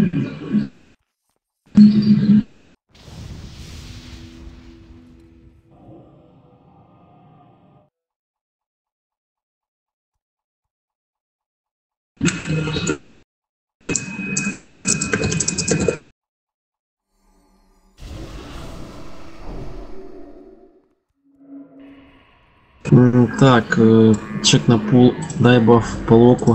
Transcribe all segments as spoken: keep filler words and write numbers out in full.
Так, э, чек на пул, дай баф по локу.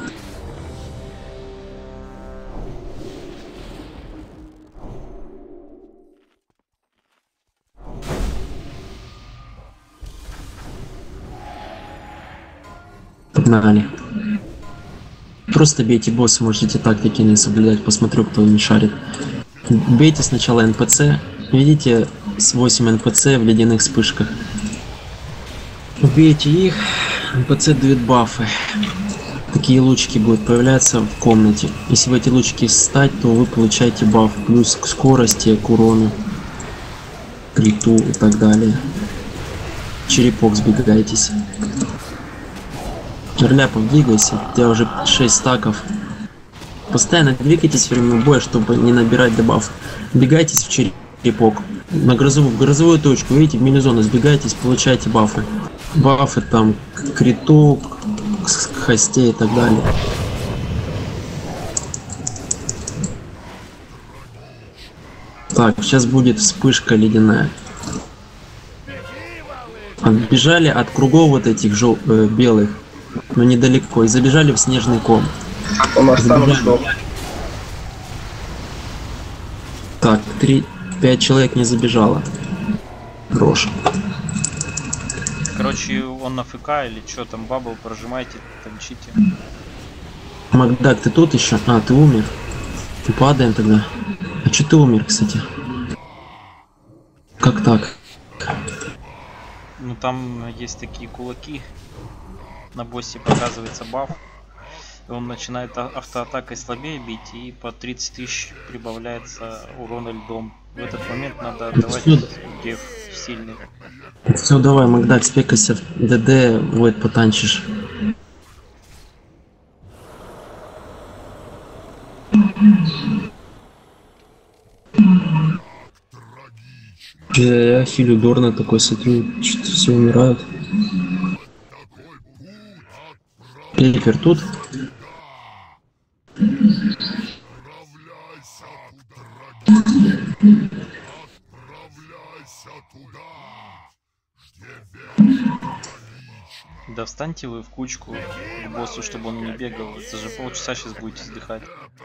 Погнали. Просто бейте босса, можете тактики не соблюдать, посмотрю, кто не шарит. Бейте сначала эн пэ цэ, видите с восемь эн пэ цэ в ледяных вспышках. Убейте их, эн пэ цэ дают бафы. Такие лучики будут появляться в комнате. Если в эти лучики встать, то вы получаете баф плюс к скорости, к урону, криту и так далее. Черепок сбегайтесь. Жерляпов, двигайся, у тебя уже шесть стаков. Постоянно двигайтесь во время боя, чтобы не набирать дебаф. Бегайтесь в черепок. На грозовую, в грозовую точку, видите, в мини-зону сбегайтесь, получайте бафы. Бафы там к криту, к хосте и так далее. Так, сейчас будет вспышка ледяная. Отбежали от кругов вот этих жел э, белых, но недалеко, и забежали в снежный ком. Так, три, пять человек не забежало. Хорош. Короче, он на ФК или что там, бабл прожимайте, танчите. Макдак, ты тут еще? А, ты умер. Ты падаем тогда. А че ты умер, кстати? Как так? Ну там есть такие кулаки. На боссе показывается баф. И он начинает автоатакой слабее бить, и по тридцать тысяч прибавляется урона льдом. В этот момент надо отдавать деф сильный. Все, давай, Макдак, спекайся в ДД, вот потанчишь. Я, я хилю Дорна такой, смотрю, что-то все умирают. Клипер тут? Да встаньте вы в кучку к боссу, чтобы он не бегал. Это же полчаса сейчас будете вздыхать.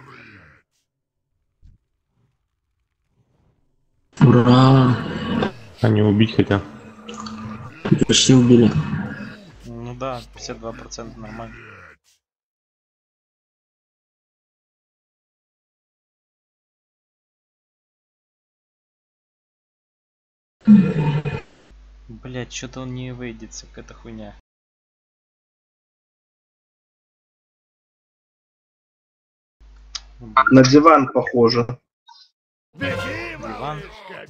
Ура! Они убить хотят. Почти убили. Ну да, пятьдесят два процента нормально. Блять, что-то он не выйдется, какая-то хуйня. На диван похоже. Диван?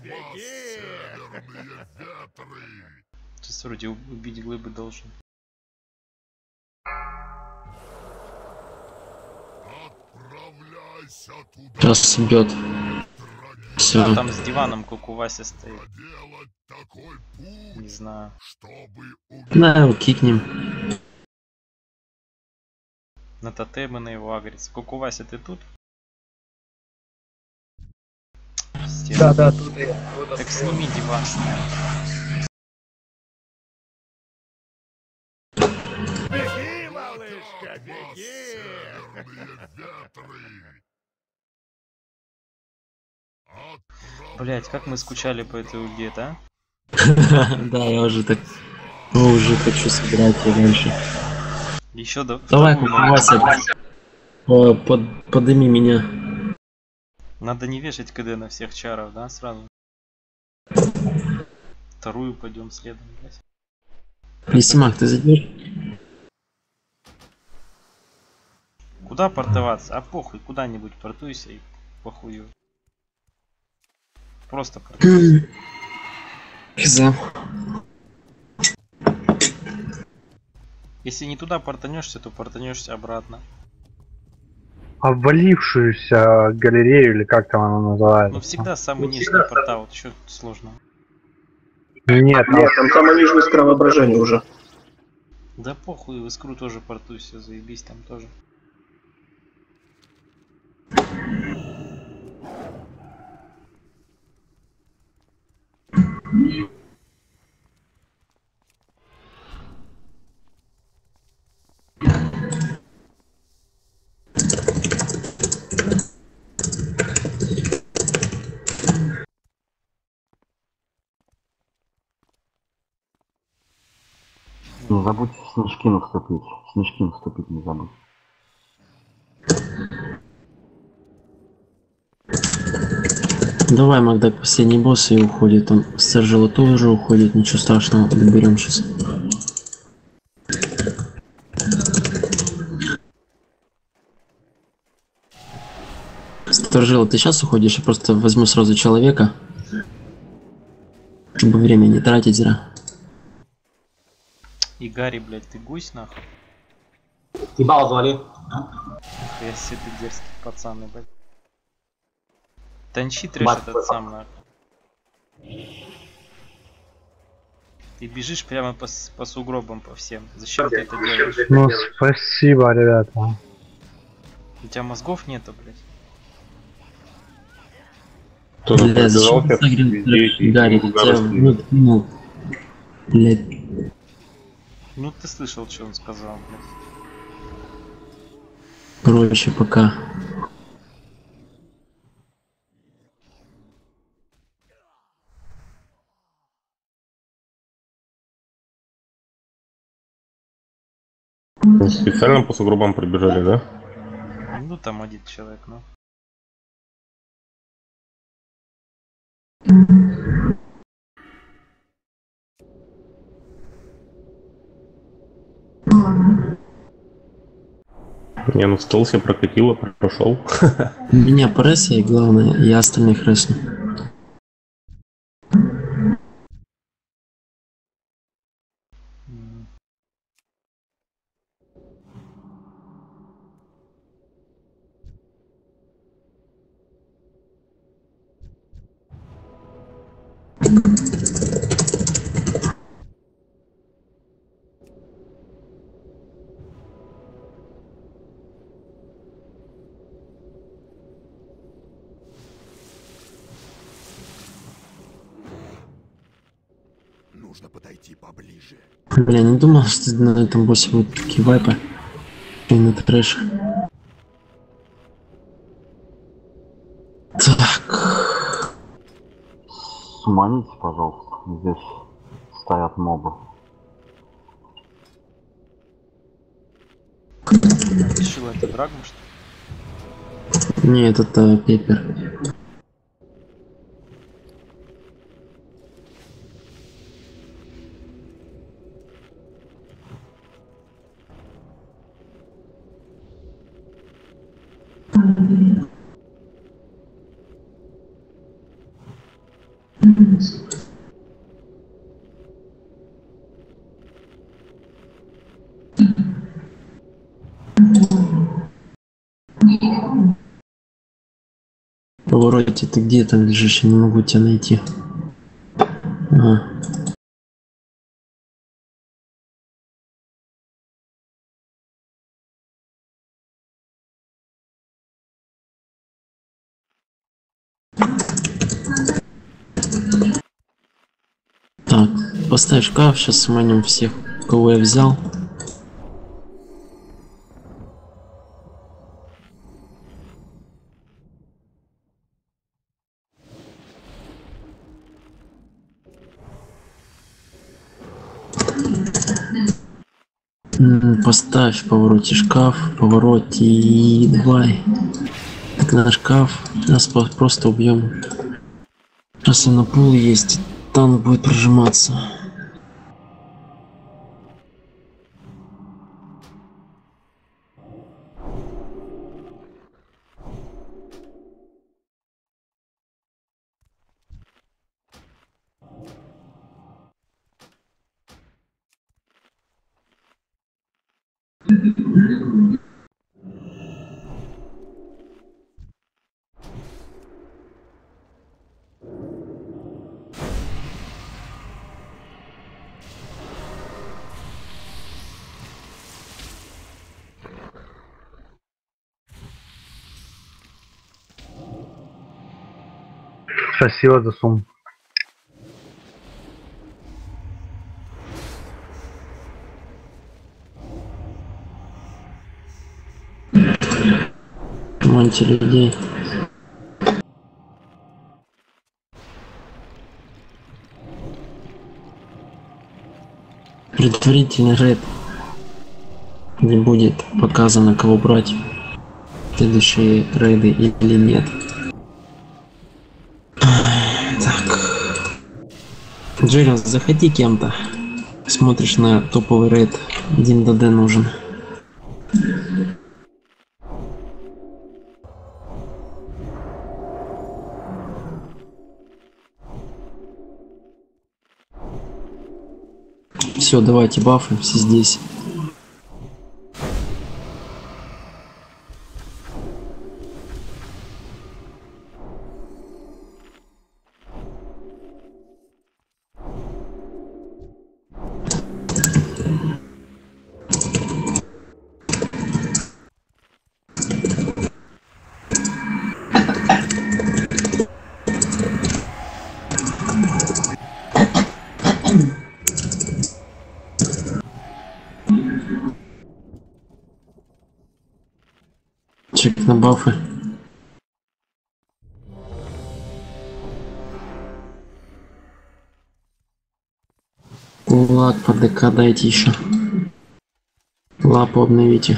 Ты вроде убить глыбы должен. Сейчас бьет. Все. А там с диваном как у Васи стоит. Не знаю. Да, его кикнем. На тотемы на его агрится. Как у Васи, ты тут? Да, да, тут я. Так сними диван. Беги, малышка, беги! Блять, как мы скучали по этой ульде, да? Да, я уже так... Ну, уже хочу собирать ее раньше. Еще до... Давай, Вася, под, подыми меня. Надо не вешать КД на всех чаров, да, сразу? Вторую пойдем следом, блять. Лисимак, ты зайдешь? Куда портоваться? А похуй, куда-нибудь портуйся и похую. Просто портуйся. Пизда. Если не туда портанешься, то портанешься обратно. обвалившуюся галерею, или как там она называется. Ну всегда самый нижний портал, что сложно. Нет, Нет, там самое нижнее скровоображение уже. Да похуй, в искру тоже порту, все заебись там тоже. Не забудь в снежки наступить. В снежки наступить не забудь. Давай, Макдак, последний босс и уходит. Он Сержила тоже уходит, ничего страшного, доберем сейчас. Сторжила, ты сейчас уходишь? Я просто возьму сразу человека, чтобы время не тратить зря. И Гарри, блядь, ты гусь нахуй? Ебал звали. Я себе ты дерзкий пацан, блядь. Танчи трэш этот сам нахуй. Ты бежишь прямо по, по сугробам по всем. Зачем ты это делаешь? Ну, спасибо, ребята. У тебя мозгов нету, блядь. Кто-то Бля, зачем пробежал ты сейчас везде и Гарри, в тебя заросли. вот, ну, блядь. Ну ты слышал, что он сказал, блядь. Короче, пока. Специально по сугробам пробежали, да? Ну там один человек, ну. Не, ну стол себе прокатило, прошел. Меня пресса и главное, я остальных ресну. Нужно подойти поближе. Бля, не думал, что на этом боссе будут такие вайпы. И на трэш. Так. Суманите, пожалуйста. Здесь стоят мобы. Решил это драгм, что ли? Нет, это Пеппер. В повороте ты где там лежишь? Я не могу тебя найти. Ага. Так, поставь шкаф, сейчас сманим всех, кого я взял. М, Поставь в повороте шкаф, в повороте и давай. Так на шкаф, сейчас по- просто убьем. Раз он на пул есть, танк будет прожиматься. Спасибо за сумму. Монте людей. Предварительный рейд, не будет показано, кого брать в следующие рейды или нет. Так. Джерри, заходи кем-то. Смотришь на топовый рейд. Один ДД нужен. Все, давайте бафы, все здесь. Чек на бафы. Кулак по ДК дайте еще. Лапу обновите.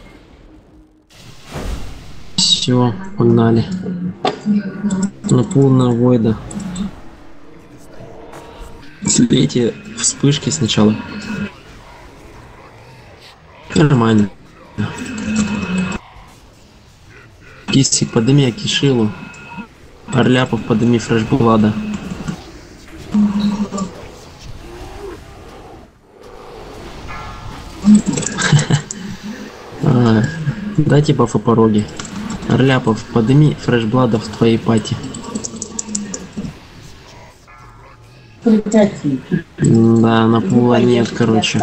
Все, погнали. На полная войда. Слейте вспышки сначала. Нормально. Кистик подыми Акишилу. Орляпов подыми Фрешблада. Дайте бафы пороги. Орляпов, подыми Фрешблада в твоей пати. Да, на пула нет, короче.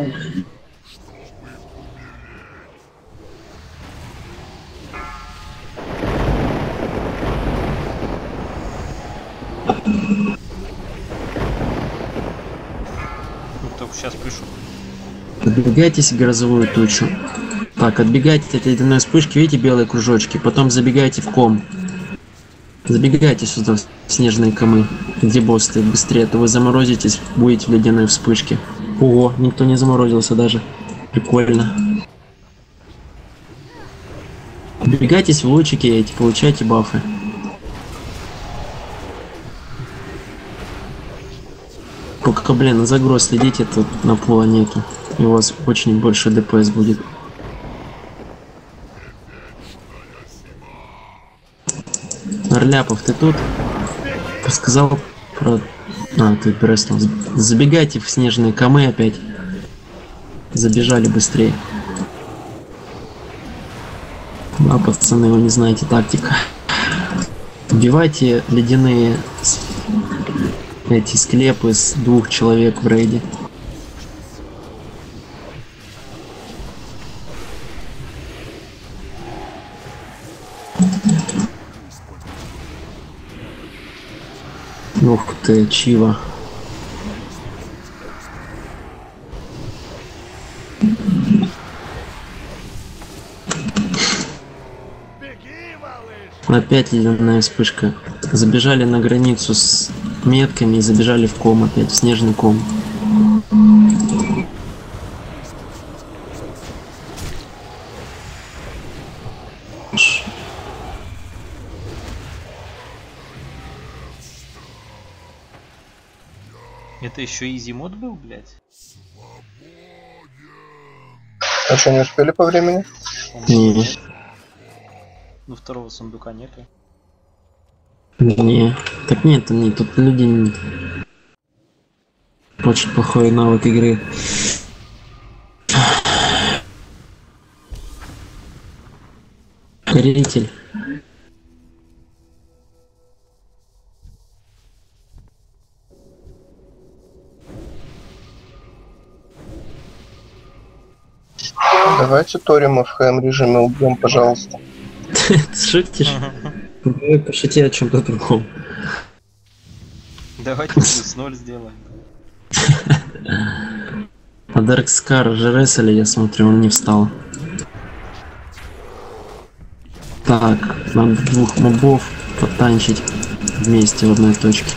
Сейчас пишу. Отбегайтесь в грозовую тучу. Так, отбегайте от ледяной вспышки, видите белые кружочки, потом забегайте в ком. Забегайте сюда, в снежные комы, где босс стоит быстрее, а то вы заморозитесь, будете в ледяной вспышке. Ого, никто не заморозился даже. Прикольно. Отбегайтесь в лучики эти, получайте бафы. Только, блин, на загроз следите, тут на пола нету. И у вас очень больше ДПС будет. Орляпов, ты тут? Рассказал про... А, ты перестал. Забегайте в снежные камы опять. Забежали быстрее. А, пацаны, вы не знаете тактика. Убивайте ледяные... эти склепы с двух человек в рейде. Ух ты, Чива. Опять ледяная вспышка. Забежали на границу с метками и забежали в ком опять, в снежный ком. Это еще изи мод был, блядь? А что, не успели по времени? Не. Ну второго сундука нету. Не. Так нет, не, тут люди не... Очень плохой навык игры. Горитель. Давайте Торима в хэм режиме убьем, пожалуйста. Шутишь? Вы пошути о чем-то другом. Давайте плюс ноль сделаем. А Даркскар же ресали, я смотрю, он не встал. Так, надо двух мобов потанчить вместе в одной точке.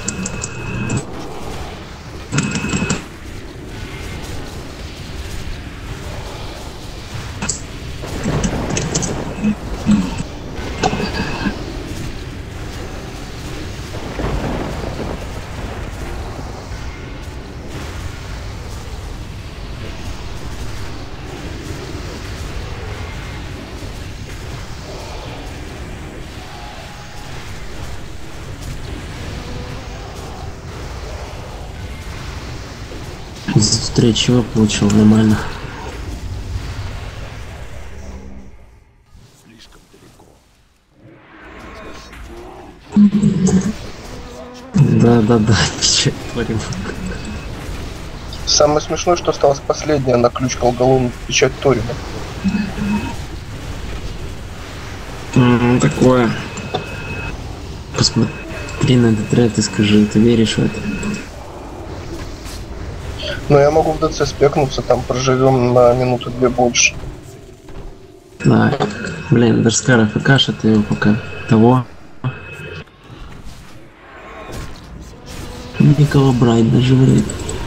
Встречу получил нормально. Да, да, да, печать творим. Самое смешное, что осталось последнее на ключ колголом печать Торима. Mm, такое. Посмотри на этот ряд и скажи, ты веришь в это? Но я могу в ДЦ спекнуться, там проживем на минуту-две больше. Да, блин, Даркскар АФК, ты его пока того. Никого брать даже вред.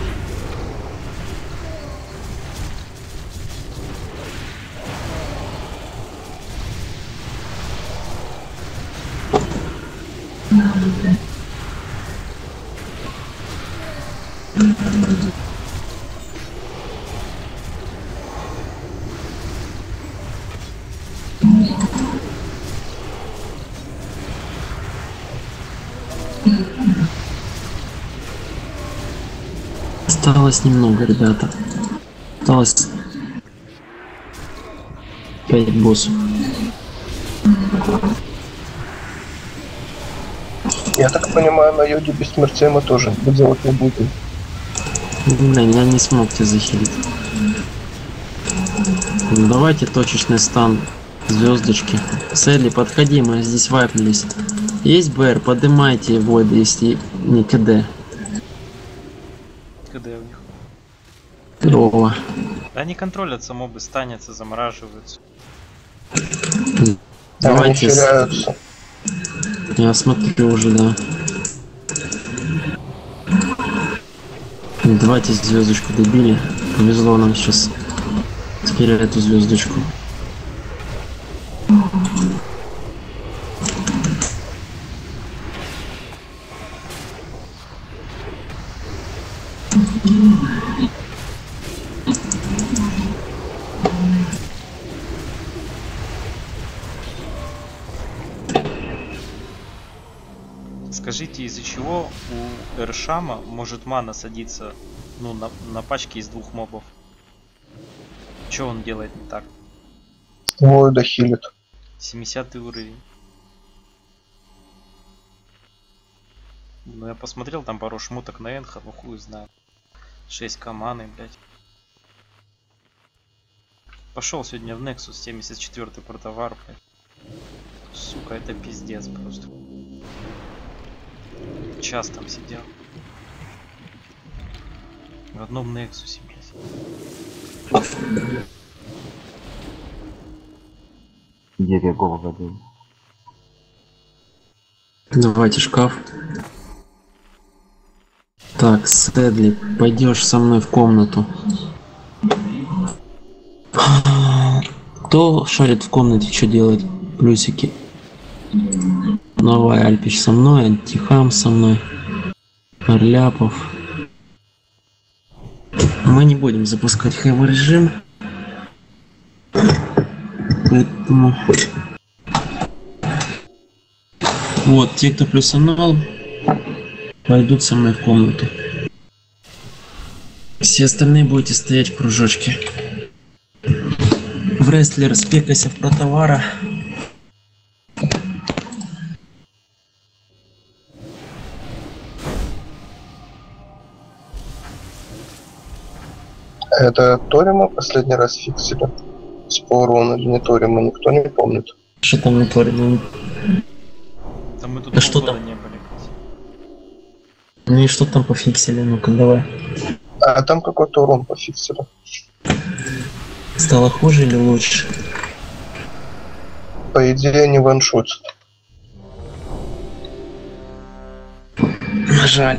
Осталось немного, ребята. Осталось пять боссов. Я так понимаю, на йоде бессмертия мы тоже делать не будем. Блин, я не смог тебя захилить. Ну, давайте точечный стан. Звездочки. Селли, подходи, мы здесь вайпнулись. Есть БР, поднимайте войды, если не КД. КД у них. Здорово. Да они контролятся, мобы станятся, замораживаются. Давайте. Они теряются. Я смотрю уже, да. Давайте звездочку добили. Повезло нам сейчас. Теперь эту звездочку. Скажите, из-за чего у Эршама может мана садиться, ну, на, на пачке из двух мобов? Что он делает не так? Войда хилит. семидесятый уровень. Ну, я посмотрел там пару шмоток на Энха, ну хуй знает. шесть команы, блять. Пошел сегодня в Nexus семьдесят четвёртый портовар, блядь. Сука, это пиздец просто. Час там сидел. В одном Nexus, блядь. Деревья голову забил. Давайте шкаф. Так, Сэдли, пойдешь со мной в комнату. Кто шарит в комнате, что делает? Плюсики. Новая Альпич со мной, Антихам со мной, Орляпов. Мы не будем запускать хэви режим. Поэтому... Вот, те, кто плюсанул, пойдут со мной в комнату. Все остальные будете стоять в кружочке. В рестлер спекайся в протовара. Это Торима последний раз фиксили? С урона или не Торима, никто не помнит. Что там не Торима? Там мы тут Да что полгода там? не были. Ну и что там пофиксили? Ну-ка, давай. А там какой-то урон пофиксили. Стало хуже или лучше? По идее, не ваншотят. Жаль.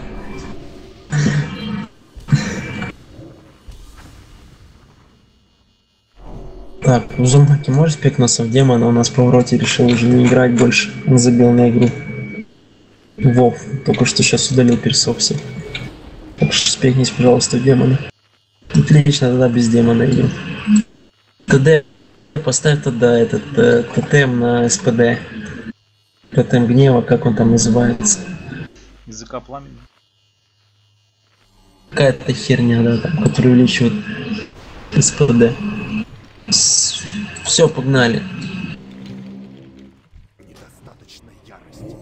Так, у Зумаки можешь спекнуться в демона? У нас по вроте решил уже не играть больше. Он забил на игру. Вов, только что сейчас удалил персов всех. Так что спекнись, пожалуйста, в демона. Отлично, тогда без демона идем. ТД, поставь тогда этот э, тотем на СПД. Тотем гнева, как он там называется. Языка пламени. Какая-то херня, да, там, которая увеличивает СПД. Все, погнали. Недостаточно ярости.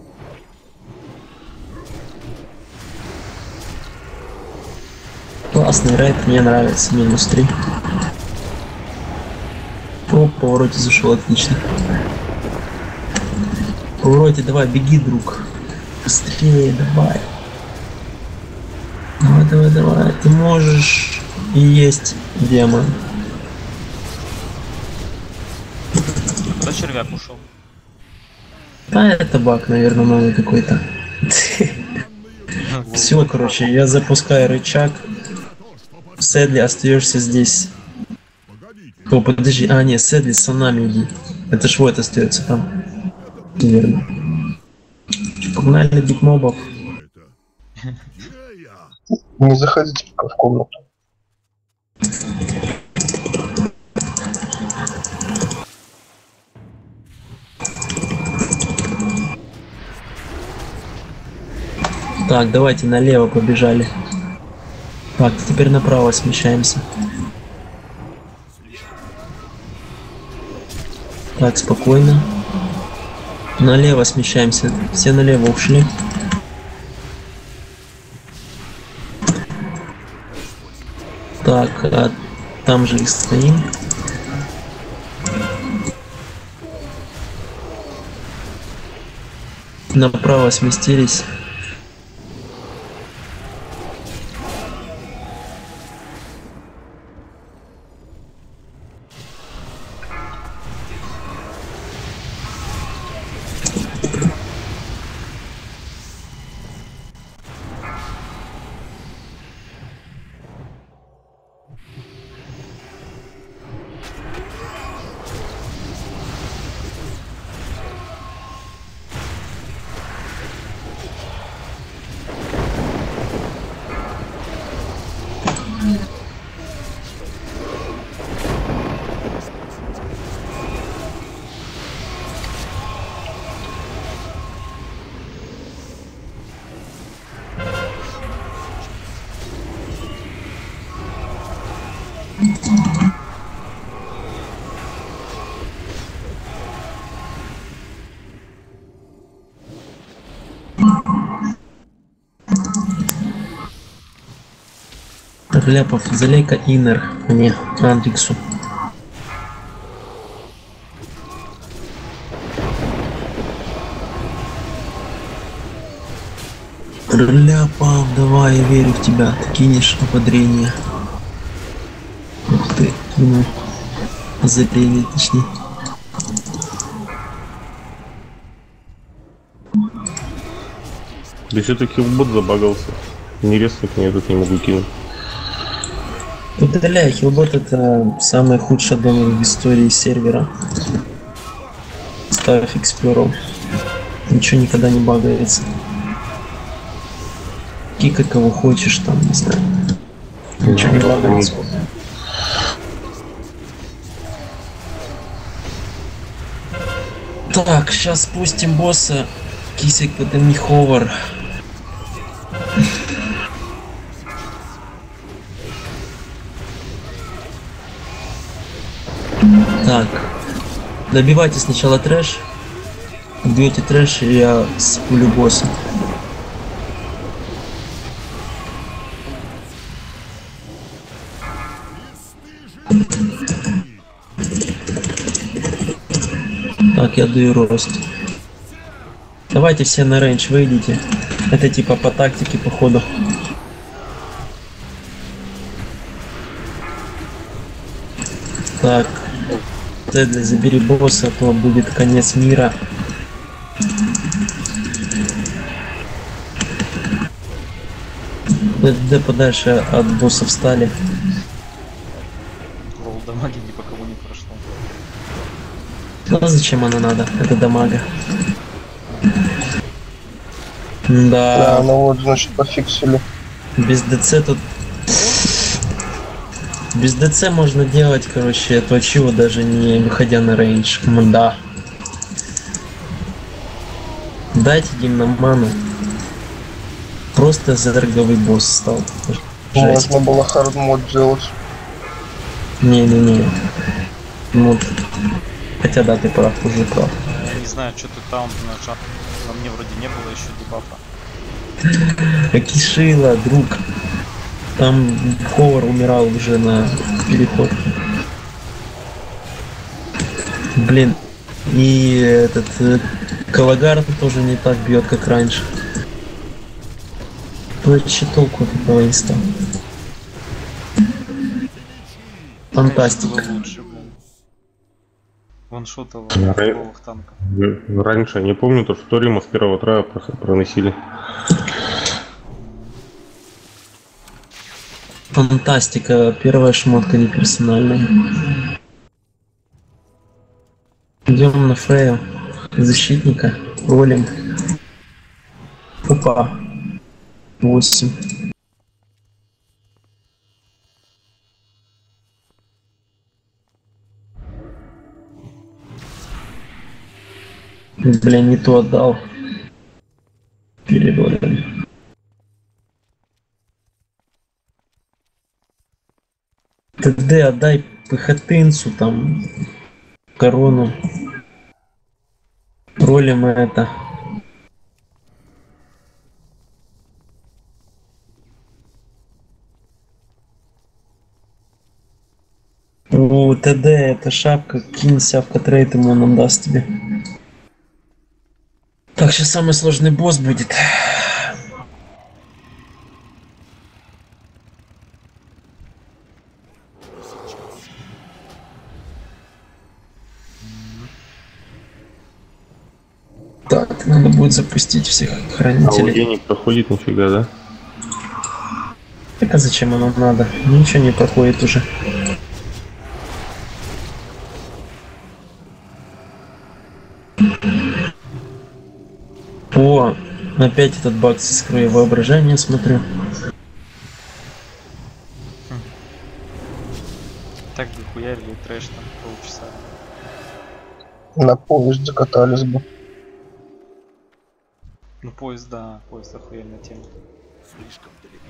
Классный рейд, мне нравится, минус три. О, в повороте зашел, отлично. В повороте, давай, беги, друг. Быстрее, давай. Давай, давай, давай, ты можешь. И есть демон. Куда червяк ушел? А это баг, наверное, новый какой-то. Все, короче, я запускаю рычаг. Сэдли, остаешься здесь. О, подожди, а, нет, Сэдли, с нами иди. Это ж вот остается там. Верно. Погнали бить мобов. Не заходите пока в комнату. Так, давайте налево побежали. Так, теперь направо смещаемся. Так, спокойно. Налево смещаемся. Все налево ушли. Так, а там же и стоим. Направо сместились. Ляпов, залей-ка иннер мне, Андриксу. Ляпов, давай, я верю в тебя, ты кинешь ободрение. Ух ты, кинул. Озарение, точнее. Да все-таки бот забагался. Нерест я тут не могу кинуть. Удаляй, хилбот это самый худший донор в истории сервера. Ставь эксплоров. Ничего никогда не багается. Кикай кого хочешь там, не знаю. Ничего не багается. Так, сейчас спустим босса. Кисик, подними ховар. Так, добивайте сначала трэш, бьете трэш, и я спулю босса. Так, я даю рост. Давайте все на рейндж выйдите. Это типа по тактике, походу. Так. Тедли, забери босса, а то будет конец мира. Да подальше от босса встали. Лол, дамаги ни по кому не прошло. Ну а зачем она надо? Это дамага. Да. Да, ну вот, значит, пофиксили. Без ДЦ тут... Без ДЦ можно делать, короче, этого чего даже не выходя на рейндж. Да. Дайте им нам ману. Просто зерговый босс стал. Жесть. Можно было хард мод сделать. Не-не-не. Мод. Хотя да, ты прав, уже прав. Я не знаю, что ты таунт нажал. Но мне вроде не было еще дебафа. Кишила, друг. Там Ховар умирал уже на переход. Блин. И этот э, Калагар тоже не так бьет, как раньше. Вообще толку от этого не стал. Фантастика. Конечно, было лучше, блин. Ваншотал Ра- новых танков. Раньше я не помню, то что Рима с первого трая просто проносили. Фантастика. Первая шмотка не персональная. Идем на Фрею. Защитника. Ролим. Опа. восемь. Бля, не то отдал. Переролим. ТД отдай пехотынцу там корону. Ролим это. У ТД это шапка, кинься в катрейт, ему он даст тебе. Так, сейчас самый сложный босс будет. Так, надо будет запустить всех А хранителей. у не проходит нифига, да? Так а зачем оно надо? Ничего не проходит уже. О, опять этот баг с искрой воображения, смотрю. Так бы хуярили трэш там полчаса. На поезд закатались бы. Ну поезд, да, поезд охуенная тема. Слишком далеко.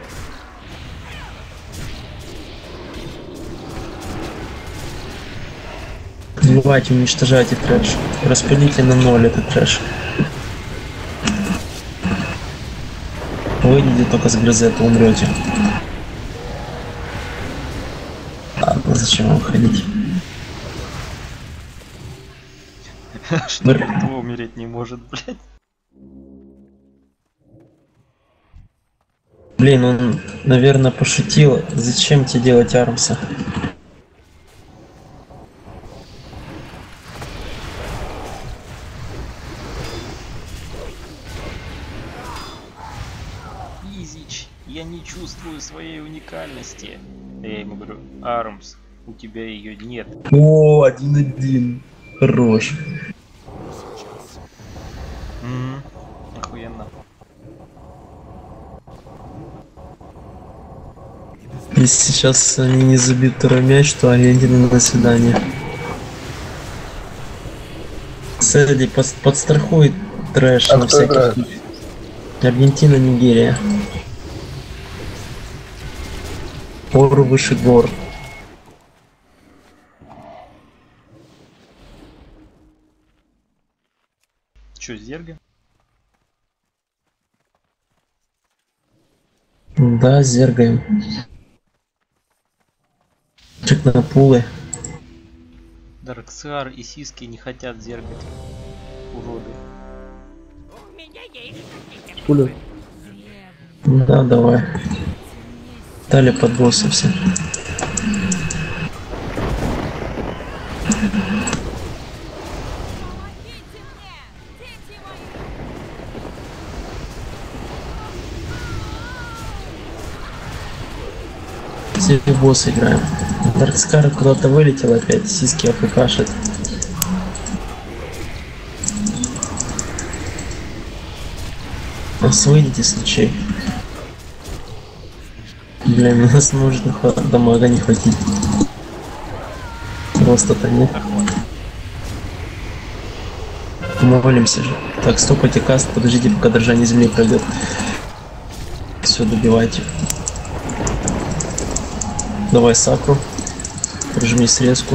Убивайте, уничтожайте трэш. Распылите на ноль этот трэш. Выйдите только с грызета, умрете. Ладно, зачем вам ходить? Что кто умереть не может, блядь. Блин, он, наверное, пошутил. Зачем тебе делать Армса? Изич, я не чувствую своей уникальности. Я ему говорю, Армс, у тебя ее нет. О, один-один. Хорош. Ммм, охуенно. Если сейчас они не забьют второй мяч, то Аргентина на свидание. Сэдди под, подстрахует трэш А на кто всякий играет? случай. Аргентина, Нигерия. Ор выше гор. Че, зерга? Да, зергаем. Чек на пулы. Дарксиар и Сиски не хотят зергать. Уроды. У меня Пуля. Да, давай. Дали под босса все. Все босс играем. Даркскар куда-то вылетел опять, сиськи афкашит. Нас выйдите случай. Блин, у нас нужно дамага не хватить. Просто-то нет. Молимся же. Так, стопайте каст, подождите, пока дрожание земли пройдет. Все, добивайте. Давай сакру. Прижми срезку.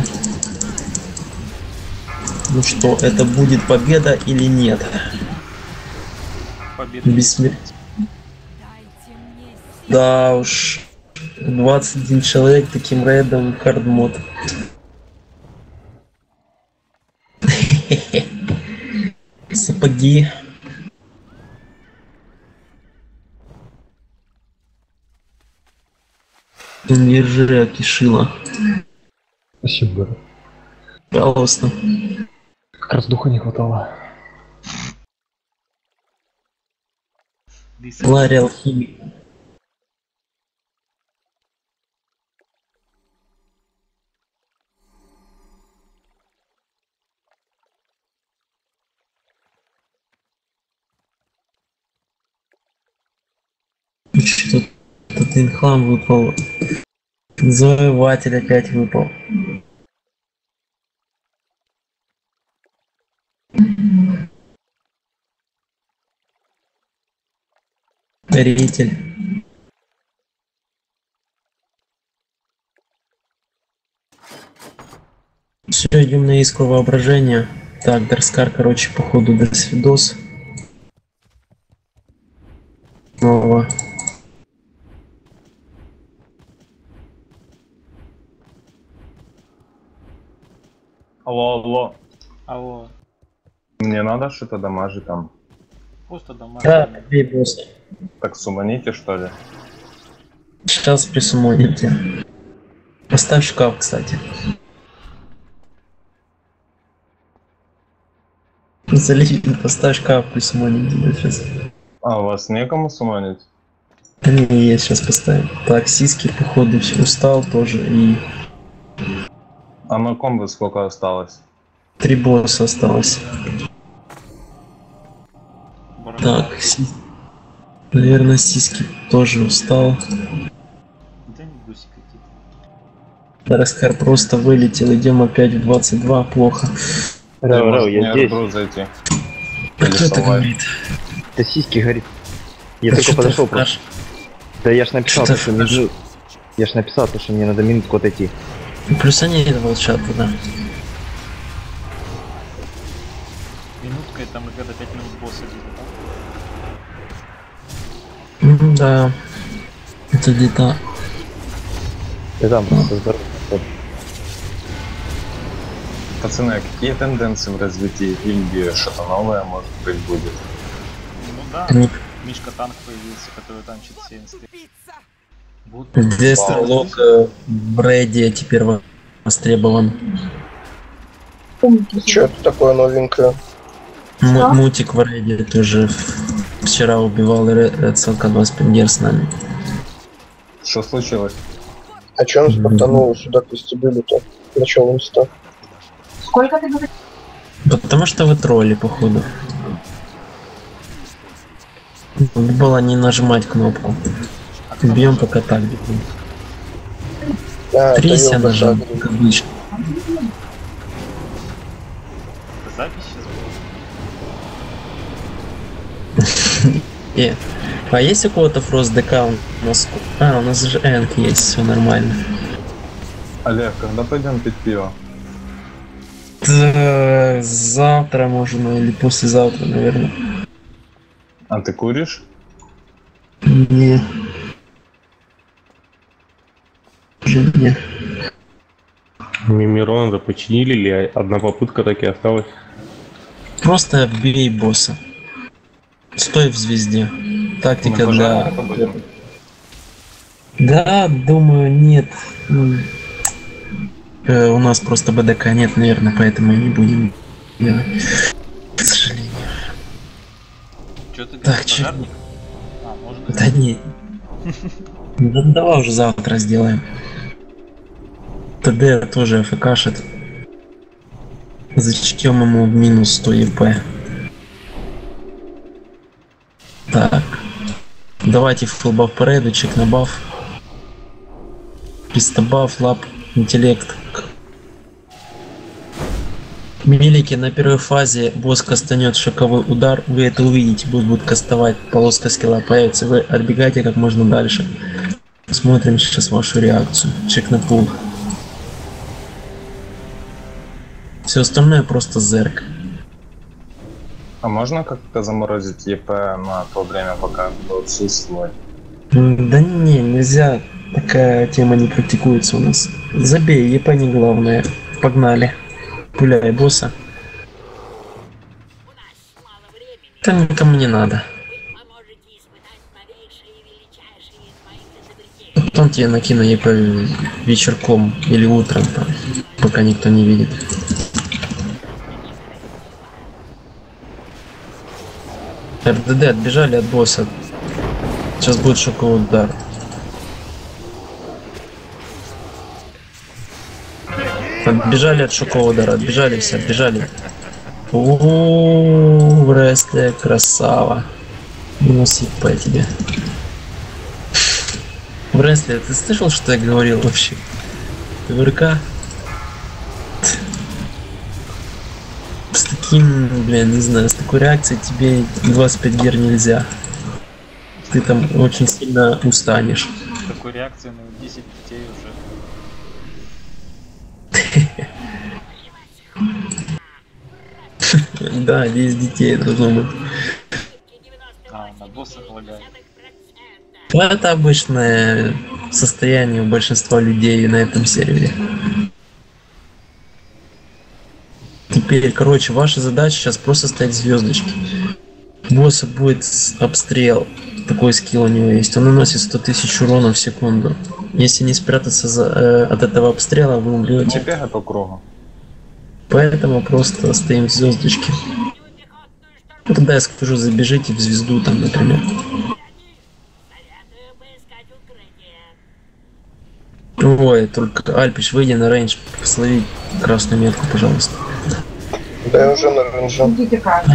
Ну что, это будет победа или нет? Победа. Без смерти. Да уж. двадцать один человек таким рейдом хардмод. Сапоги. Держи, Акишила. Спасибо. Пожалуйста. Как раз духа не хватало. Ларри алхимик. Что тут? Тут инхлам выпал. Завоеватель опять выпал. Даритель. Все, идем на искру воображения. Так, Дарскар, короче, походу до свидос. Снова. Алло, алло. Алло. Мне надо что-то дамажить там. Просто домашний. Да, бей босса. Так суманите, что ли? Сейчас присумоните. Поставь шкаф, кстати. Залечь, поставь шкаф, присумоните сейчас. А, у вас некому суманить? Да не, я сейчас поставим. Так, сиськи, походу, все устал тоже. И А на комбо сколько осталось? три босса осталось. Борода. Так, си... наверное, сиськи тоже устал. Да не гуси какие-то. Дараскар просто вылетел, идем опять в двадцать два, плохо. Рау, рау, я здесь. Не зайти. А кто это Рисовать. говорит? Да сиськи горит. Я Да только что ты подошел вкаш- просто. Да я ж написал, Что то, ты что мне... вкаш- Я ж написал, то, что мне надо минутку отойти. Плюс они это волчат, да. Минутка, это мы когда пять минут босса видим, да? М, Да. Это где-то... Ты там просто здоров. Пацаны, а какие тенденции в развитии Индии? Что-то новое, может быть, будет? Ну да, Они- Мишка танк появился, который танчит семьдесят. Вот. Дестролог э, в рейде теперь востребован. Что это такое новенькое? М- Мутик в рейде тоже вчера убивал Редсонка два спингер с нами. Что случилось? А чё он спартанул сюда к вестибюлю-то? Начало места. Сколько ты говоришь? Потому что вы тролли, походу. Надо было не нажимать кнопку. Бьем пока так. бегом. А, Три это я ёлка нажал, шагрень. как обычно. Запись сейчас будет. Э, а есть у кого-то фрост ДК у нас? А, у нас же энк есть, все нормально. Олег, когда пойдем пить пиво? Т- Завтра можно или послезавтра, наверное. А ты куришь? Не. Уже не. Мимирона починили или одна попытка так и осталась? Просто бей босса. Стой в звезде. Тактика Мы для... пожарника будем? Да, думаю, нет. М, э, у нас просто БДК нет, наверное, поэтому и не будем делать. К сожалению. Что ты Так, говоришь, че- пожарник? А, можно? Да не. Да давай уже завтра сделаем. ТД тоже АФКшит. Зачтем ему в минус сто ЕП. Так. Давайте full buff парейду, чек на баф. Пистобаф, лап, интеллект. Милики, на первой фазе босс кастанет шоковой удар. Вы это увидите, будет, будет кастовать, полоска скилла появится. Вы отбегайте как можно дальше. Смотрим сейчас вашу реакцию. Чек на пул. Все остальное просто зерк. А можно как-то заморозить ЕП на то время, пока он отсутствует? М, Да не, нельзя. Такая тема не практикуется у нас. Забей, ЕП не главное. Погнали. Пуляй босса. Это никому не надо. Потом тебе накину ЕП вечерком или утром, там, пока никто не видит. РДД отбежали от босса. Сейчас будет шоковый удар. Отбежали от шокового удара, отбежали все, отбежали. Ууу, Рестлер, красава. Минус ЕП тебе. Рестлер, ты слышал, что я говорил вообще? ВРК? С таким, блин, не знаю, с такой реакцией тебе двадцать пять гер нельзя. Ты там очень сильно устанешь. С такой реакцией на десять детей уже. Да, десять детей должно быть. А, на боссах лагает. Ну, это обычное состояние у большинства людей на этом сервере. Теперь, короче, ваша задача сейчас просто ставить звездочки. У босса будет с- обстрел. Такой скилл у него есть. Он наносит сто тысяч урона в секунду. Если не спрятаться за, э, от этого обстрела, вы Не умрете. бегай по кругу. Поэтому просто ставим звездочки. Ну, тогда я скажу, забежите в звезду там, например. Ой, только Альпич, выйди на рейндж, слови красную метку, пожалуйста. Да я уже на рейнже. Идите как.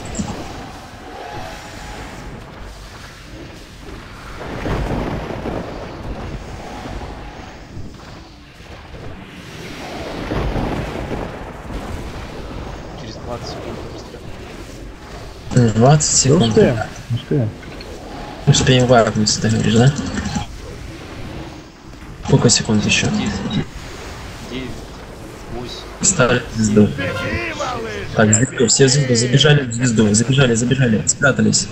Через двадцать секунд обстрел. двадцать секунд. Успеем, успеем. Успеем варпнуться, ты говоришь, да? Сколько секунд еще? десять, девять, восемь. Ставили звезду. Так, звезду, все в звезду, забежали в звезду, забежали, забежали, спрятались.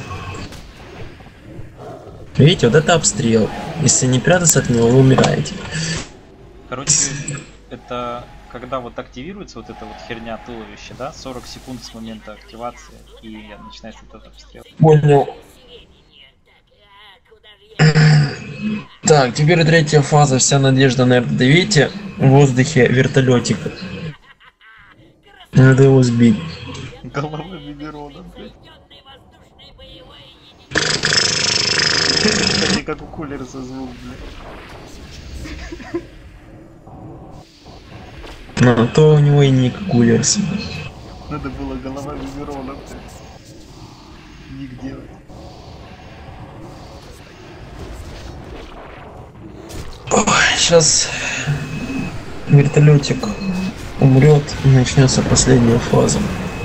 Видите, вот это обстрел. Если не прятаться от него, вы умираете. Короче, это когда вот активируется вот эта вот херня туловища, да, сорок секунд с момента активации, и начинается вот этот обстрел. Понял. Так, теперь третья фаза, вся надежда на РДД. Видите, в воздухе вертолетик. Надо его сбить. Голова Виберона, блядь. Кстати, как у Кулерса звук, блядь. Ну, то у него и ник Кулерс. Надо было голова Виберона, блядь. Ник делать. Сейчас вертолетик умрет и начнется последняя фаза.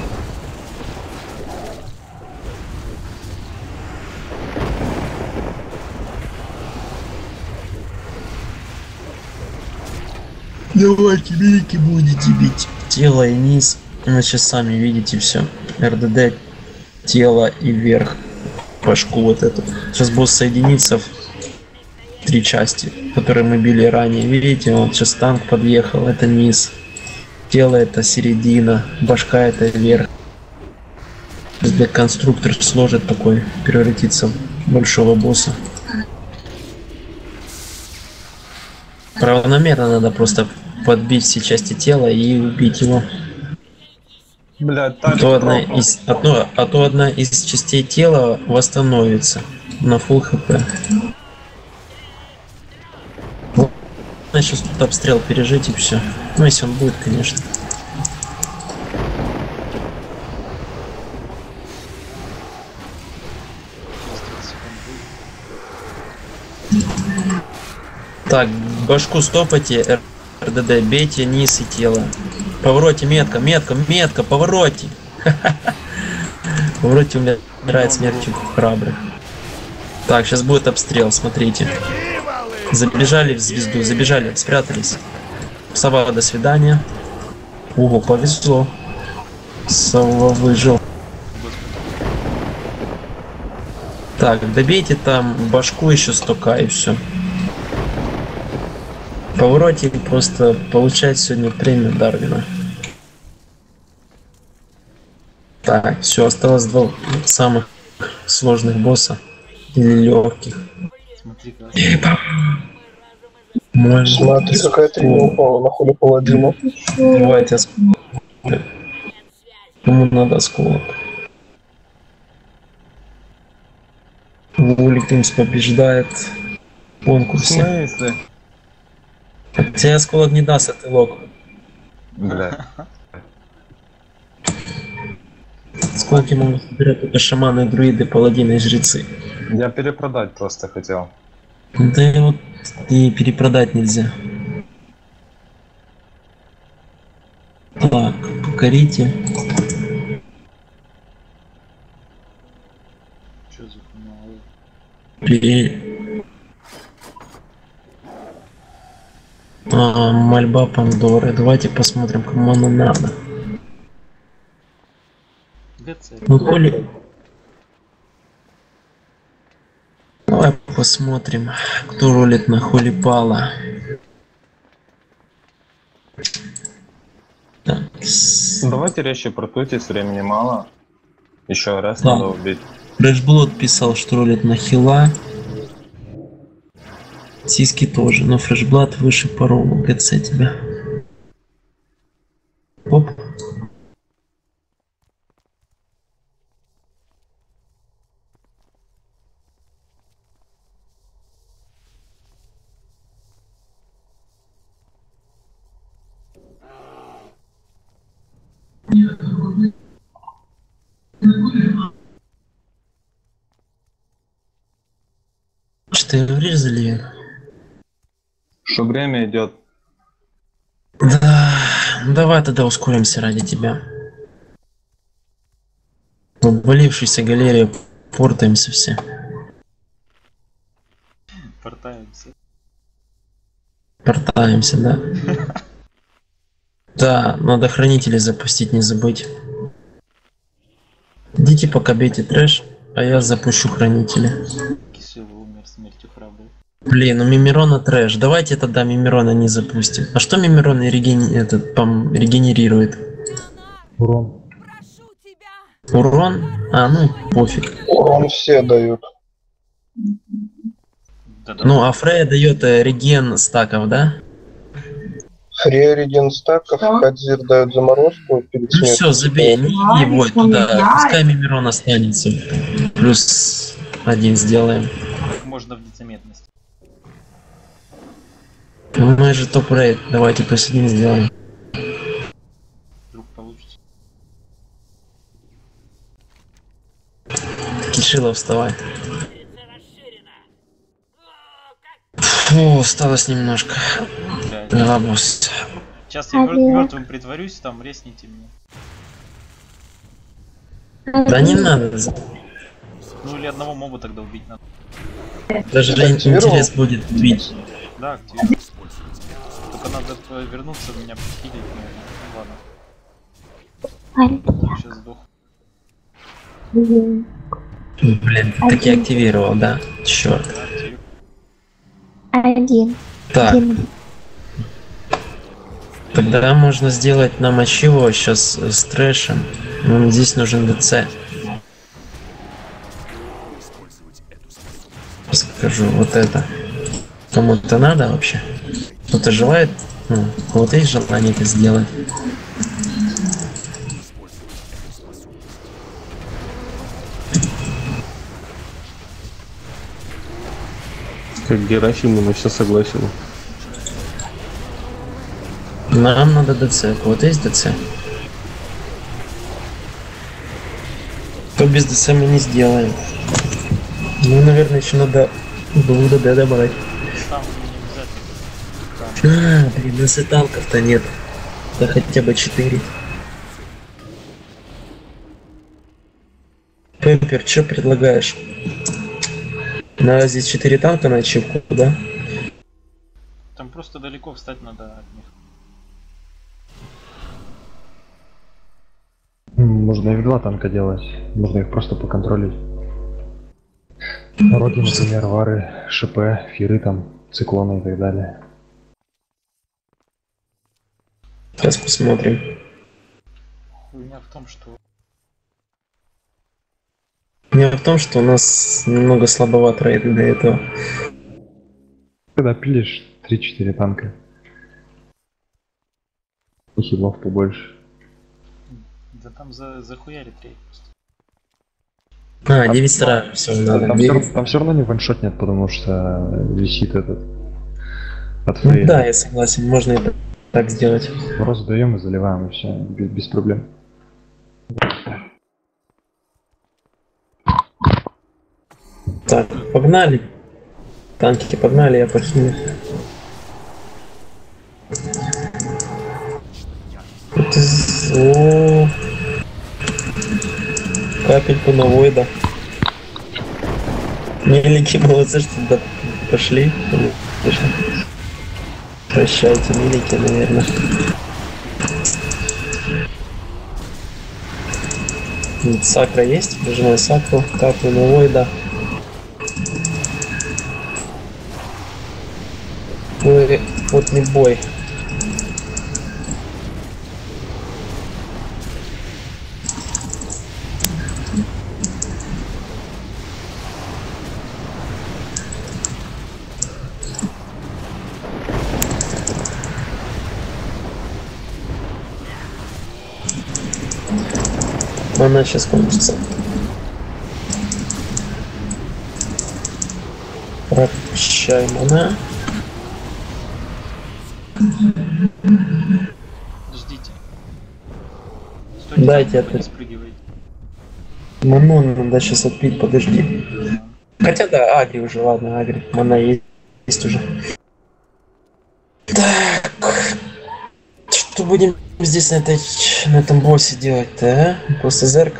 Давайте, велики будете бить. Тело и низ, иначе сами видите все. РДД, тело и вверх. Башку вот эту. Сейчас босс соединится в три части, которые мы били ранее. Видите, вот сейчас танк подъехал, это низ. Тело это середина, башка это вверх. для конструктор сложит такой, превратиться в большого босса. Равномерно надо просто подбить все части тела и убить его. Блядь, А то, одна из, а, то, а то одна из частей тела восстановится на фулл хп. Сейчас тут обстрел пережить и все. Ну если он будет, конечно. Так, башку стопайте, РДД, бейте низ и тело. Повороте метка, метка, метка, повороте. Повороте умирает смертью храбрых. Так, сейчас будет обстрел, смотрите. Забежали в звезду, забежали, спрятались. Сова, до свидания. Ого, повезло. Сова выжил. Так, добейте там башку еще столько и все. Повороте просто получать сегодня премию Дарвина. Так, все, осталось два самых сложных босса. Или легких. Смотри, Смотри, какая-то не упала на хули паладина. Давайте осколок. Кому надо осколок? Вуликинс побеждает в конкурсе. Тебе осколок не даст, а ты лог. Бля. Сколько могут собирать только шаманы, друиды, паладины и жрецы? Я перепродать просто хотел. Да и вот и перепродать нельзя. Так, покорите. Что за хуйня? Пере... А, мольба Пандоры. Давайте посмотрим, кому она надо. Ну, коли... Давай посмотрим, кто ролит на Холипала. Так. Давайте резче протутить, времени мало. Еще раз Да. надо убить. Фрешблод писал, что ролит на хила. Сиски тоже, но Фрешблад выше по рову. ГЦ тебя. Оп. Что ты говоришь, Залиен? Что время идет. Да, ну давай тогда ускоримся ради тебя. В обвалившейся галерее портаемся все. Портаемся. Портаемся, да. Да, надо хранителей запустить, не забыть. Идите пока бейте трэш, а я запущу хранителя. Киселый умер смертью храбрый. Блин, ну Мимирона трэш. Давайте тогда Мимирона не запустим. А что Мимирон реген... этот, пом... регенерирует? Урон. Урон? А, ну пофиг. Урон все дают. Да-да. Ну, а Фрея дает э, реген стаков, да? Фрея реген стаков, Хадзир дает заморозку перед Ну смертью. все, забей, не его туда. Пускай Мимирон останется. Плюс один сделаем. Можно в незаметность. Ну, мы же топ-рейд. Давайте плюс один сделаем. Вдруг получится. Кишилов, вставай. Фу, осталось немножко. Блядь. Два босса. Сейчас я мертвым притворюсь, там резните меня. Да не надо. Ну или одного моба тогда убить надо. Даже Ты активировал? интерес будет убить. Да, активировал. Только надо вернуться, меня похилить, наверное. Ну ладно. Сейчас сдох. Блин, ты таки активировал, да? Черт. Да, активировал. Один. Так, Один. тогда можно сделать нам очево сейчас с трэшем. Нам здесь нужен ДЦ. Скажу, вот это. Кому-то надо вообще? Кто-то желает? Ну, вот есть желание это сделать. Как Герасиму на все согласен. Нам надо ДЦ. Вот есть ДЦ? То без ДЦ мы не сделаем. Ну, наверное, еще надо было ДД добавить. Там не обязательно. А, блин, у нас и танков-то нет. Да хотя бы четыре. Пемпер, что предлагаешь? Надо здесь четыре танка на ачивку, да? Там просто далеко встать надо от них. Можно эф два танка делать. Можно их просто поконтролить. Роги, например, вары, ШП, фиры там, циклоны и так далее. Сейчас посмотрим. Хуйня в том, что Не в том, что у нас немного слабовато рейд для этого. Когда пилишь три-четыре танка. И хилов побольше. да там за захуярит рейд просто. А, девять стара, все, надо. Там все, там все равно не ваншотнет, потому что висит этот от фейла. Ну, да, я согласен, можно это так сделать. Просто даем и заливаем, и все, без, без проблем. Так, погнали. Танки погнали, я похилю. О, капельку на войда. Милики молодцы, что туда пошли. Прощайте, милики, наверное. Сакра есть? Нажимаю сакру, каплю на войда. Ой, вот не бой. Она сейчас кончится. Прощаем она. Ждите. Стойте, Дайте там, не это. спрыгивайте. Ману надо сейчас отпить, подожди. Хотя да, агри уже, ладно, агри. Мана есть, есть уже. Так. Что будем здесь на, этой, на этом боссе делать-то, а? Просто зерк.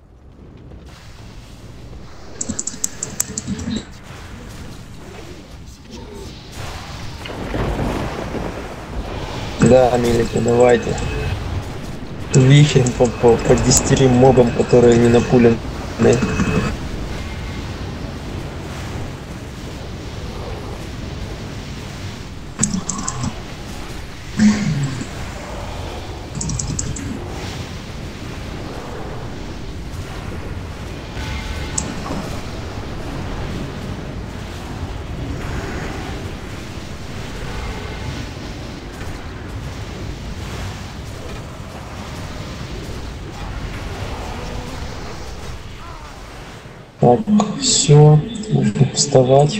Да, милики, давайте. Вихрем по, по, по десятерым мобам, которые не напулены. Так, все, нужно вставать.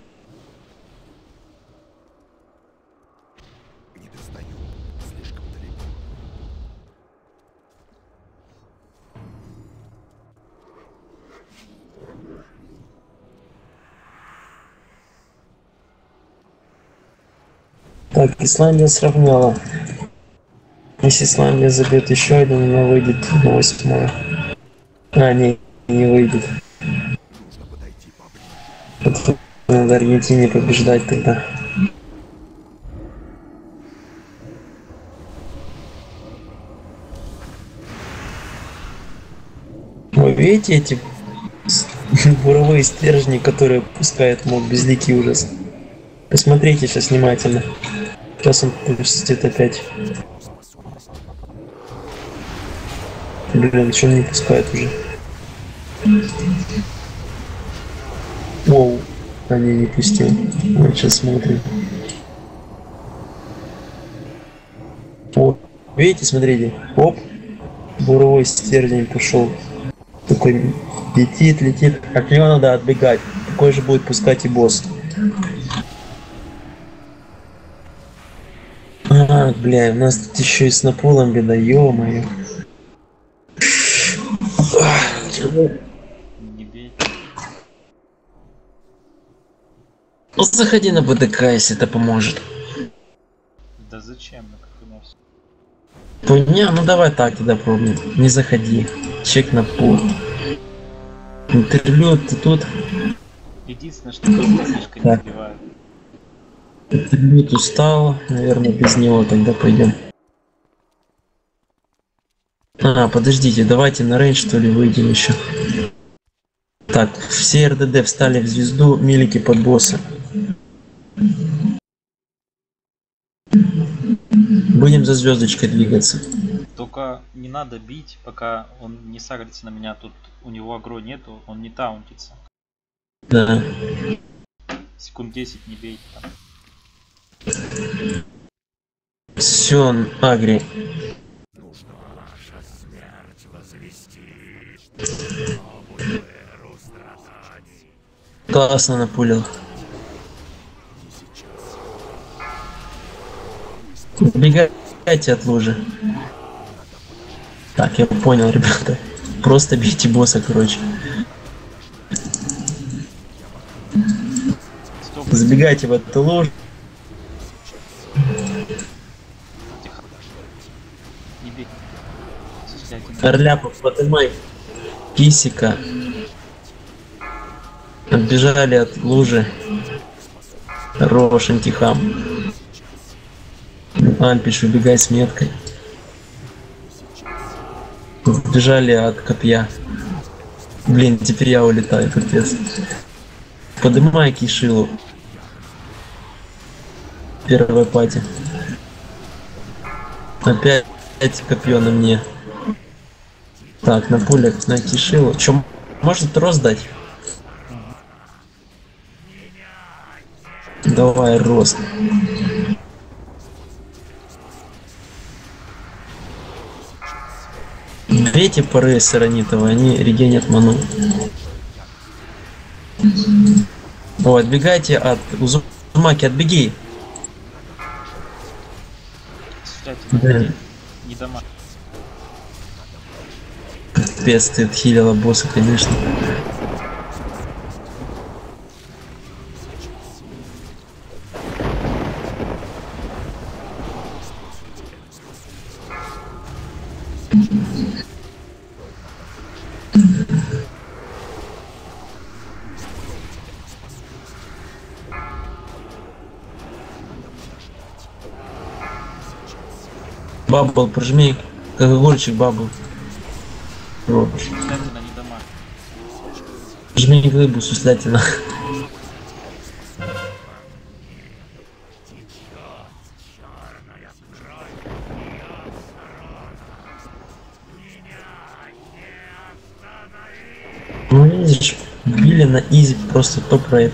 Так, Исландия сравняла. Если Исландия забьет еще один, она выйдет на восьмое. А, не, не выйдет. Вот надо Аргентине побеждать тогда. Вы видите эти буровые стержни, которые пускает мог безликий ужас? Посмотрите сейчас внимательно. Сейчас он пустит опять. Блин, что он не пускает уже? Воу. А не, не пустил. Вот сейчас смотрим. Вот. Видите, смотрите. Оп. Буровой стержень пошел. Такой летит, летит. От него надо отбегать. Такой же будет пускать и босс. А, бля, у нас тут еще и с наполом беда, ё-моё. Не бей. Ну заходи на БДК, если это поможет. Да зачем? Ну как у нас? Поня, ну давай так тогда пробуем. Не заходи. Чек на пол. Интервью ты тут. Единственное, что слишком не Так. убивают. Интервью устал. Наверное, без него тогда пойдем. А, подождите, давайте на рейндж что ли выйдем еще. Так, все РДД встали в звезду, милики под босса. Будем за звездочкой двигаться. Только не надо бить, пока он не сагрится на меня. Тут у него агро нету, он не таунтится. Да. Секунд десять не бейте там. Все, агри. Классно напулил. Убегайте от лужи. Так, я понял, ребята. Просто бейте босса, короче. Стоп. Забегайте в эту лужу. Тихо. Не бей. Суслятина. Орляпов, поднимай кисика. Отбежали от лужи. Хорош, антихам. Альпиш, убегай с меткой. Сбежали от копья. Блин, теперь я улетаю, капец. Поднимай кишилу. Первая пати. Опять копье на мне. Так, на пулях, на кишилу. Чем может рост дать? Давай, рост. Эти пары саранитовые, они регенят ману. О, отбегайте от Узумаки, отбеги. Суслятина. Да. Не, не дома. Капец, ты отхилила босса, конечно. Бабл, прожми, как огурчик бабл. Суслятина не дома. Жми глыбу, суслятина. Ну видишь, били на изи, просто топ рейд.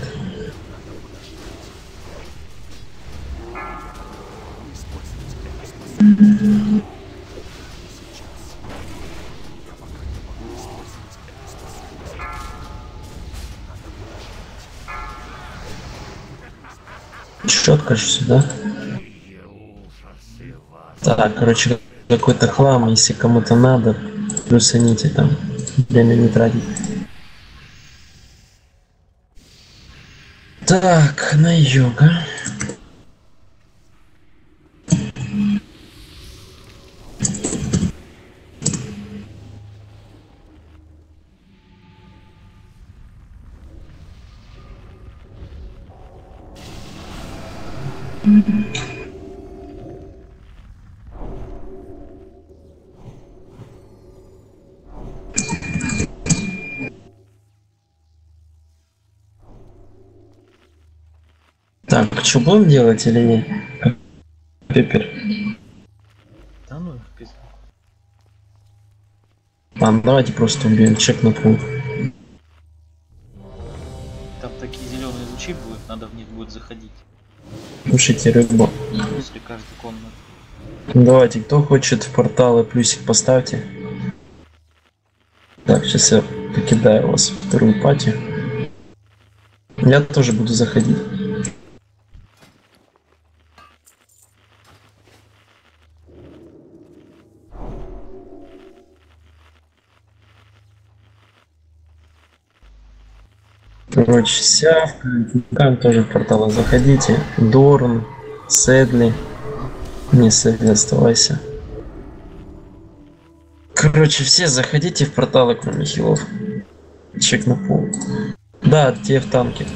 Четко же сюда. Так, короче, какой-то хлам, если кому-то надо, плюсаните там, время не тратить. Так, на йога. Так, что будем делать или нет? Пеппер. Да ну, пизда. Ладно, давайте просто убьем чек на пул. Там такие зеленые лучи будут, надо в них будет заходить. Кушайте рыбу. После каждой комнаты. Давайте, кто хочет в порталы плюсик поставьте. Так, сейчас я покидаю вас в вторую пати. Я тоже буду заходить. Короче, Сявка, там тоже в порталы заходите. Дорн, Седли. Не Седли, оставайся. Короче, все заходите в порталы, кроме хилов. Чек на пол. Да, те в танке.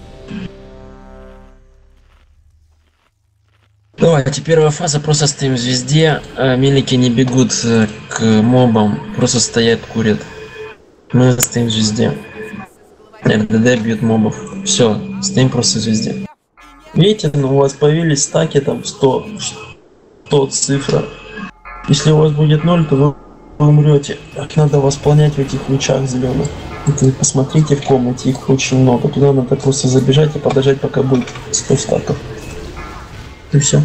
Давайте, первая фаза, просто стоим в звезде. А мелики не бегут к мобам, просто стоят, курят. Мы стоим в звезде. эр дэ дэ бьют мобов. Все, стоим просто в звезде. Видите, ну, у вас появились стаки, там сто, сто цифра. Если у вас будет ноль, то вы умрете. Так надо восполнять в этих лучах зеленых. Вы посмотрите в комнате, их очень много. Туда надо просто забежать и подождать, пока будет сто стаков. И все.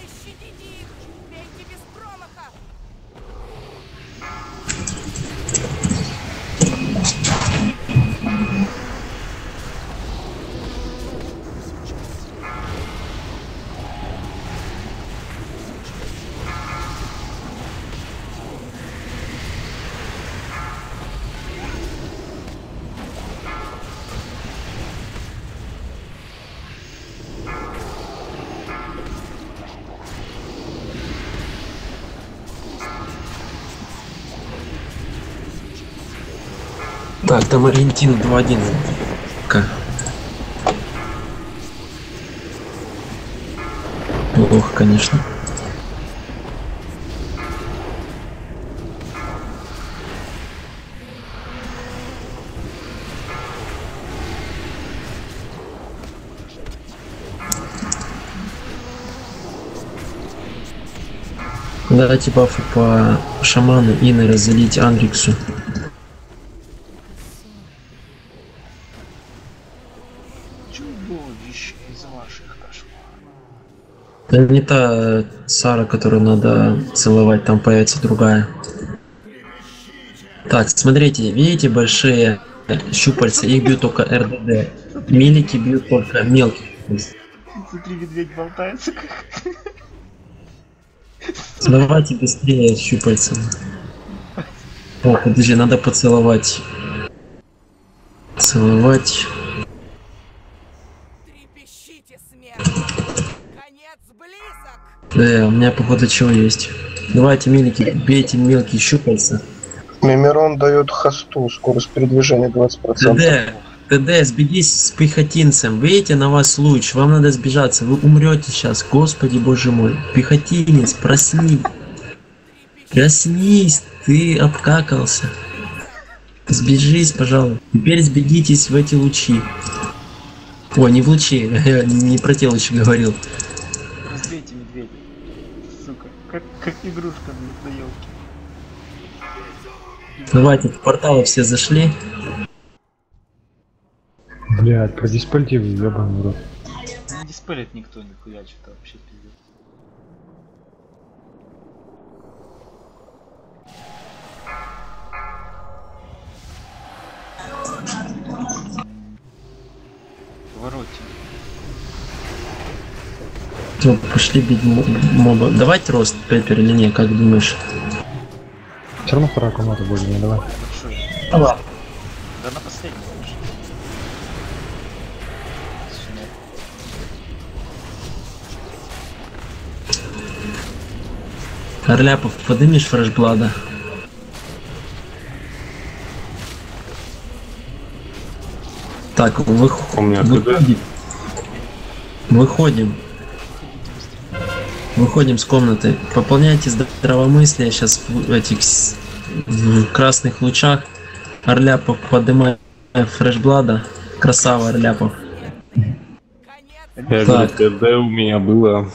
Так, там Аргентина два один. Как? Плохо, конечно. Давайте бафы по шаману и на разделить Андриксу. Это не та Сара, которую надо целовать, там появится другая. Так, смотрите, видите большие щупальца, их бьют только эр дэ дэ. Милики бьют только мелких. Смотри, медведь болтается как. Давайте быстрее щупальца. О, подожди, надо поцеловать. Целовать. Да, у меня походу чего есть. Давайте, милики, бейте мелкие щупальца. Мимирон дает хосту, скорость передвижения двадцать процентов. ТД, ТД, сбегись с пехотинцем. Видите, на вас луч, вам надо сбежаться. Вы умрете сейчас, господи боже мой. Пехотинец, проснись. Проснись, ты обкакался. Сбежись, пожалуйста. Теперь сбегитесь в эти лучи. О, не в лучи, я не про те лучи говорил. Разбейте медведя. Сука, как, как игрушка на елке. Давайте, в порталы все зашли. Блядь, продиспельте вы, ебаный рот. Не диспелит никто нихуя, что-то вообще пиздец. Вороте. Все, пошли бить моба. Давать рост, Пеппер, или не, как думаешь? Все равно вторая комната будет, не давай. А ладно. Да на последний лучше. Орляпов, подымешь фрешблада? Так, вы... У меня выходим. Выходим. Выходим с комнаты. Пополняйте здравомыслие сейчас в этих в красных лучах. Орляпов, подымай фрешблада. Красава, Орляпов. Я говорю, ТД у меня было.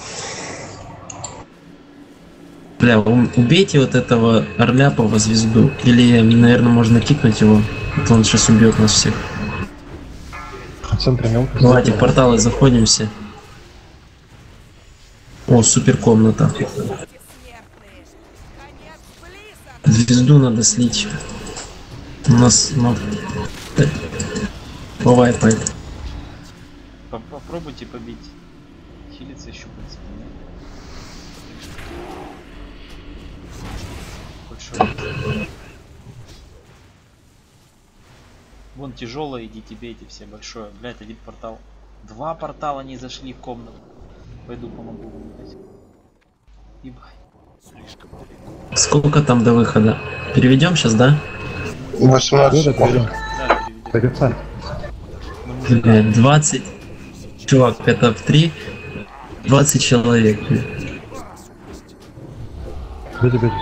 Бля, убейте вот этого Орляпова звезду. Или, наверное, можно кикнуть его. А то он сейчас убьет нас всех. центре мелко. Давайте в порталы заходимся. О, супер комната. Звезду надо слить. У нас ну, бывай поэт. Попробуйте побить. Хилиться еще щупальца. Большой. Вон тяжелое, идите бейте все большое. Блять, один портал. Два портала не зашли в комнату. Пойду помогу вам, блять. Ебать. Сколько там до выхода? Переведем сейчас, да? восемнадцать секунд. Да, переведем. Блядь, двадцать. Чувак, это в три. двадцать человек. Бейте, бейте.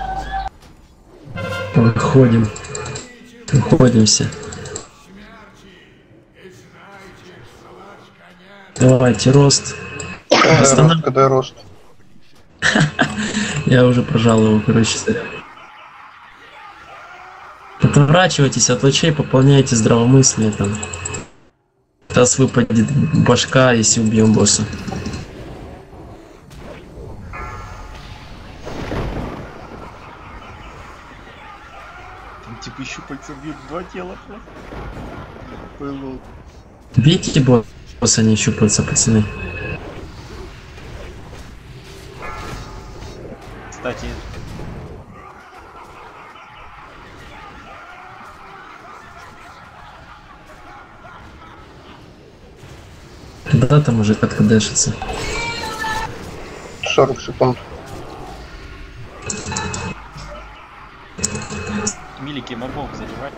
Выходим. Выходимся. Давайте, рост. Когда, когда рост? Я уже прожал его, короче. Отворачивайтесь от лучей, пополняйте здравомыслие там. Сейчас выпадет башка, если убьем босса. Там типа щупальца бьют два тела просто. Бейте босса, не щупальца, пацаны. Кстати, когда там уже как-то дышится? сорок секунд. милики мобов заливать.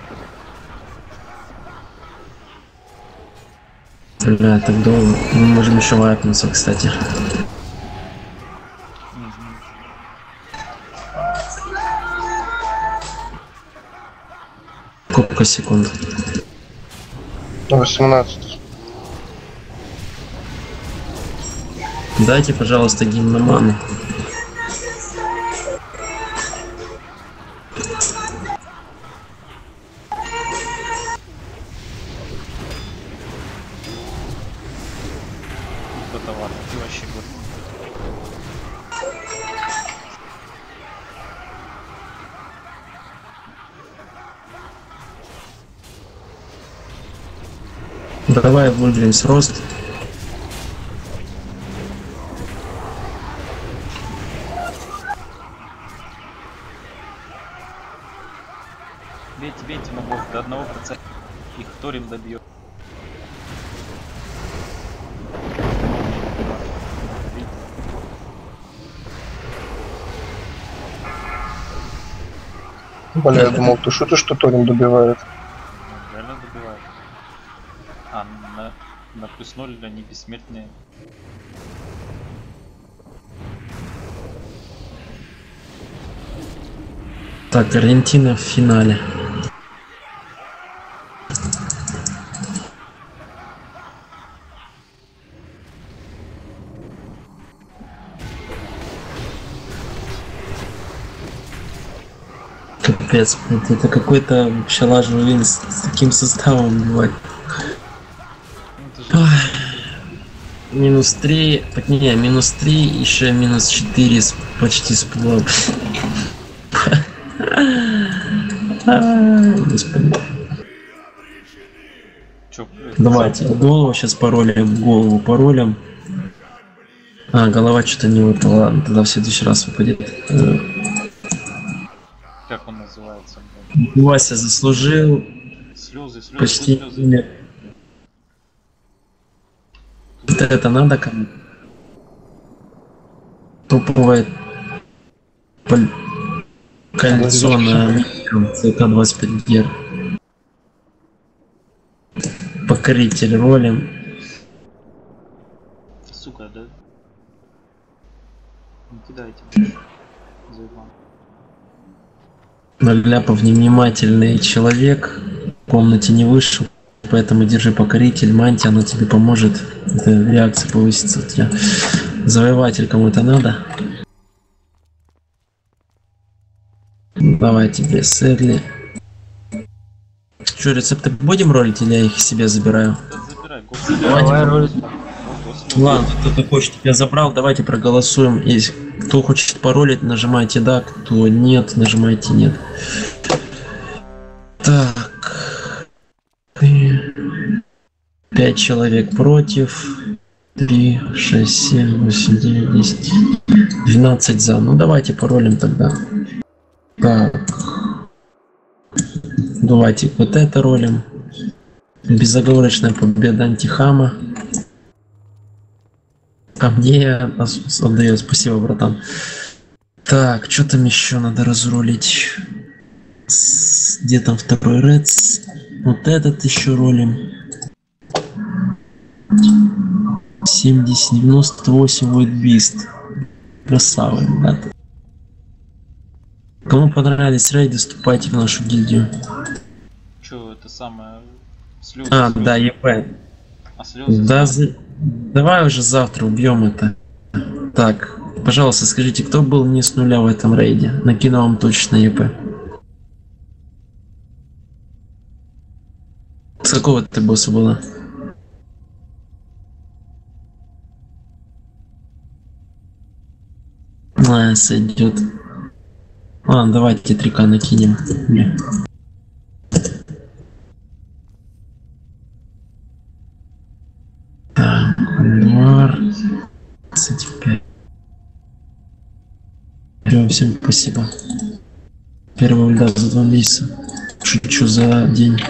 Бля, так долго. Мы можем еще вайпнуться, кстати. Сколько секунд? восемнадцать. Дайте, пожалуйста, гимноману. Товар, ты вообще год. Давай Вульгримс рост. Бейте, бейте мобов до одного процента. Их Торим добьет. Бля, я думал, ты шутишь, что Торин добивает? Реально добивает. А, на, на плюс ноль они бессмертные. Так, Аргентина в финале. Капец, это какой-то вообще лажевый с, с таким составом бывает. Ну, минус три, так не, минус три, еще минус четыре с, почти с пула. Господи. Чё, Давайте голову сейчас паролем, голову паролем. А, голова что-то не выпала, ладно, тогда в следующий раз выпадет. Как он называется? Вася заслужил. Слезы, слезы, Почти слезы. нет. Вот это надо кому? Топовое пол... кольцо на ЦК двадцать пять гер. Покоритель роли. Сука, да? Не кидайте больше. Заебал. Наляпов невнимательный человек. В комнате не вышел. Поэтому держи покоритель, мантия, оно тебе поможет. Это реакция повысится у тебя. Завоеватель кому-то надо. Давай тебе Седли. Что, рецепты будем ролить или я их себе забираю? Забирай, Давайте. Ладно, кто-то хочет, я забрал, давайте проголосуем. Если кто хочет паролить, нажимайте да, кто нет, нажимайте нет. Так. Пять человек против. Три, шесть, семь, восемь, девять, десять, двенадцать за. Ну давайте паролим тогда. Так. Давайте вот это ролим. Безоговорочная победа антихама. А мне отдает. Спасибо, братан. Так, что там еще надо разрулить? С- Где там второй Редс? Вот этот еще ролим. семьдесят девяносто восемь Void Beast. Красава, ребята. Кому понравились рейды, вступайте в нашу гильдию. Че, это самое... Слезы, А, слезы. да, ЕП. А слезы? Да, за- давай уже завтра убьем это. Так, пожалуйста, скажите, кто был не с нуля в этом рейде? Накину вам точно ЕП. С какого ты босса была? А, сойдет. Ладно, давайте три ка накинем. Бля. Так, двадцать пять. Всем всем спасибо. Первый ульда за два месяца. Шучу за день.